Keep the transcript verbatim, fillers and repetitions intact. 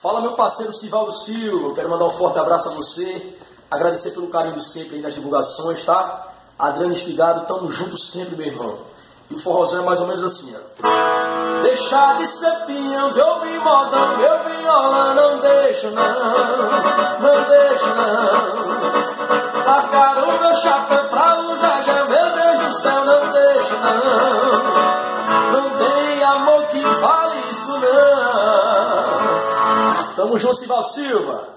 Fala, meu parceiro Sivaldo Silva, eu quero mandar um forte abraço a você, agradecer pelo carinho de sempre aí nas divulgações, tá? Adriano Estigado, tamo junto sempre, meu irmão. E o forrozão é mais ou menos assim, ó. Deixa de ser pinhão, que eu vim modão, eu vim violão, não deixo não, não deixo não. Largaram o meu chapéu pra usar já, meu Deus do céu, não deixo não. Não tem amor que fale isso não. Tamo junto, Sivaldo Silva.